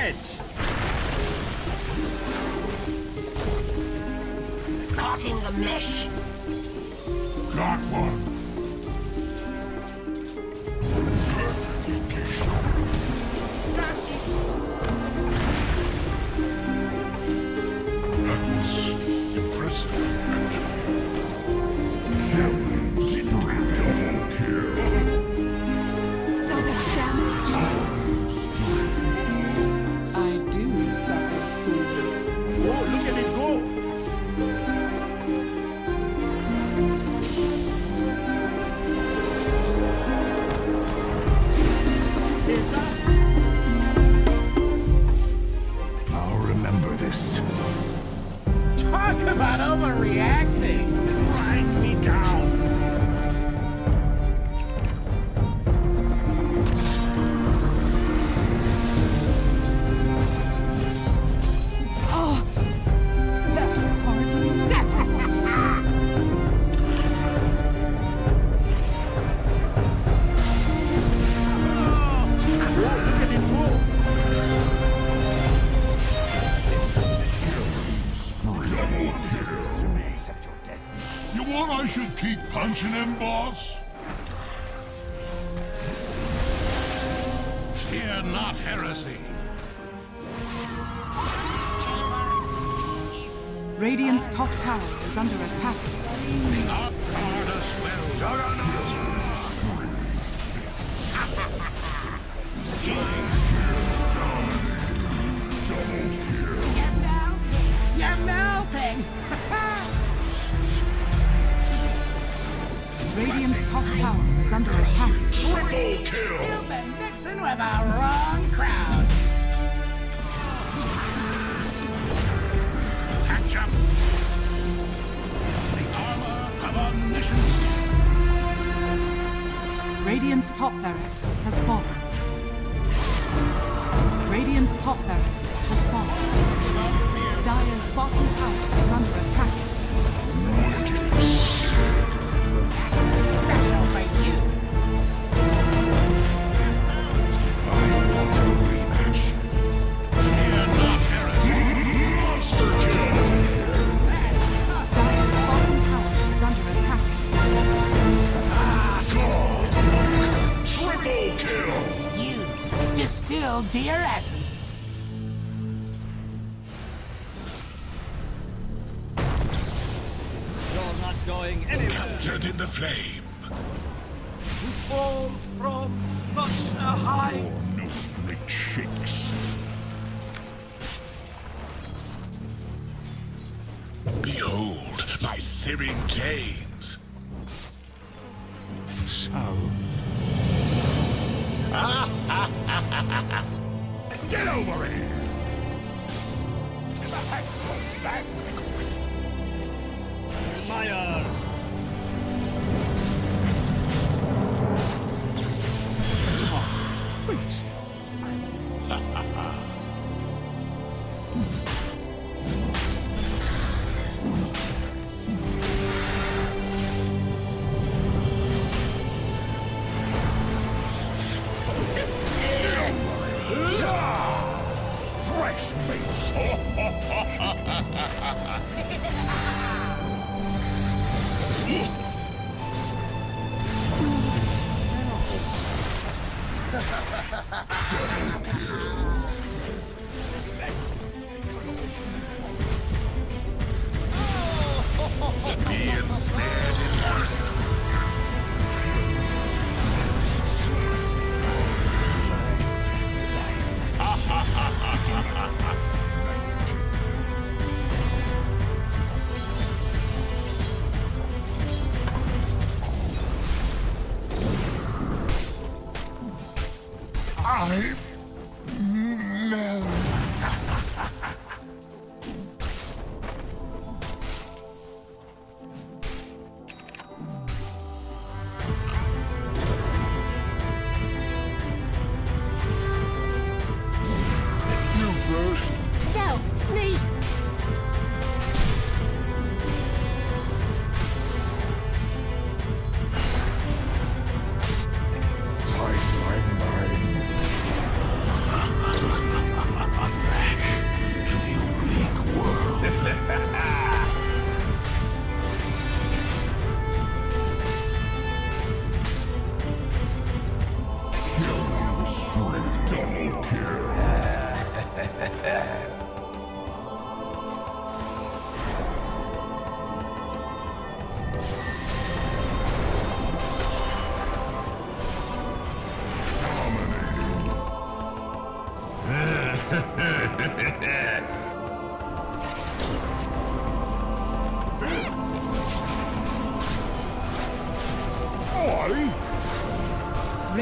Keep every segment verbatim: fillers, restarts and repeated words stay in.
edge. Caught in the mesh. Got one. That was impressive, actually. Them didn't double kill. Double damage. I do suffer fools. Oh, look at it go. It's up. I'll remember this. Talk about overreacting. Grind me down. Oh, that hardly. That Oh, look at it go. Accept your death. You want I should keep punching him, boss? Fear not heresy. Radiant's top tower is under attack. The Ark Guardus will. You're melting. Radiant's top tower is under attack. Triple kill! You've been mixing with the wrong crowd. Catch up. The armor of omniscience. Radiant's top barracks has fallen. Radiant's top barracks has fallen. Dire's bottom tower is under attack. Special for you. I want a rematch. Fear not heresy. Monster kill! Dire's bottom tower is under attack. Triple kill! You distilled to your essence. You're not going anywhere. Captured in the flame. You fall from such a height. No great shakes. Behold my searing chains. So. Get over here! Back. Fire. Fresh meat!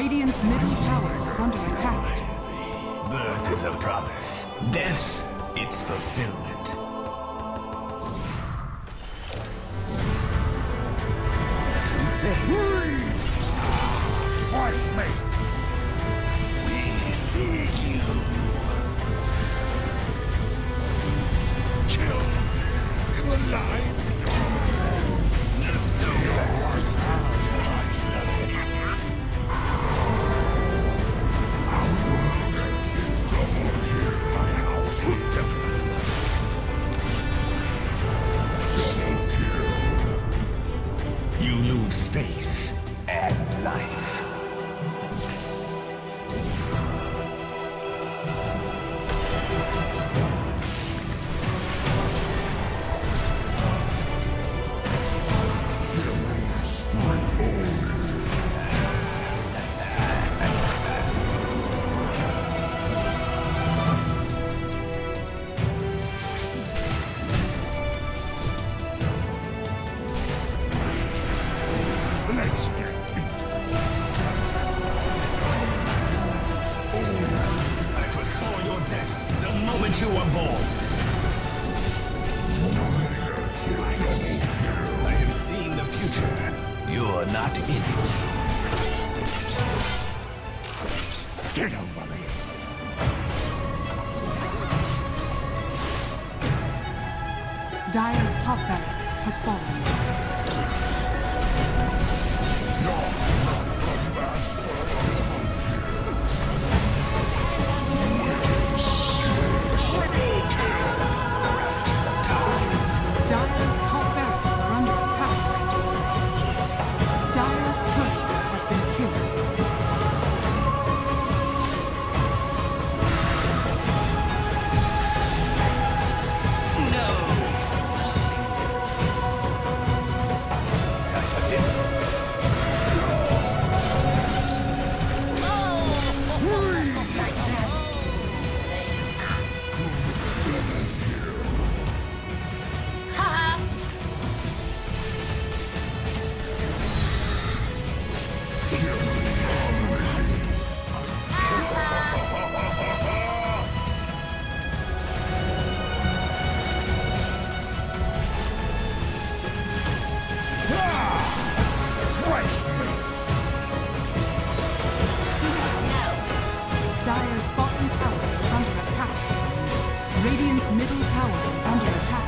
Radiant's middle tower is under attack. Birth is a promise. Death, its fulfillment. Two-faced. Force me. We see you. Kill. In the line. Not so fast. You lose space and life. Let's get it. I foresaw your death the moment you were born. I have seen the future. You're not in it. Get over me. Dire's top barracks has fallen. Dire's top barracks are under attack. Dire's courier has been killed. Dire's bottom tower is under attack. Radiant's middle tower is under attack.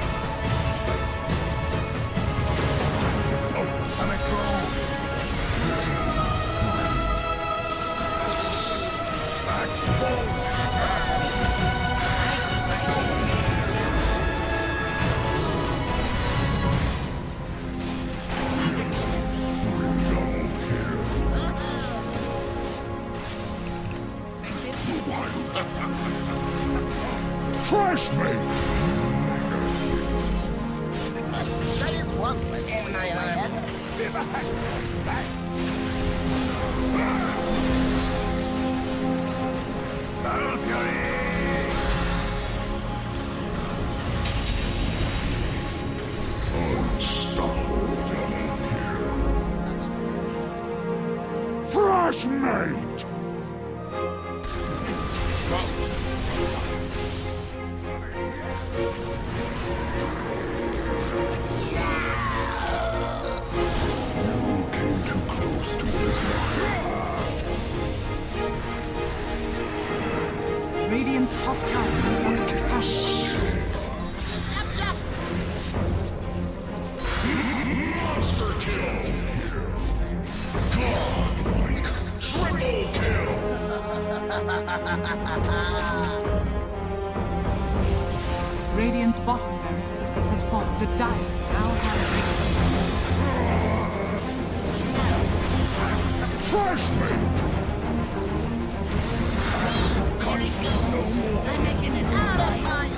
Fresh meat! That is what was in my head. Battle Fury! Unstoppable down here. Fresh meat! Stopped. Radiant's top tower is under attack. Monster kill! Godlike! Triple kill! Radiant's bottom barracks has fallen. The Dire now have Fresh meat! I'm making this out of fire.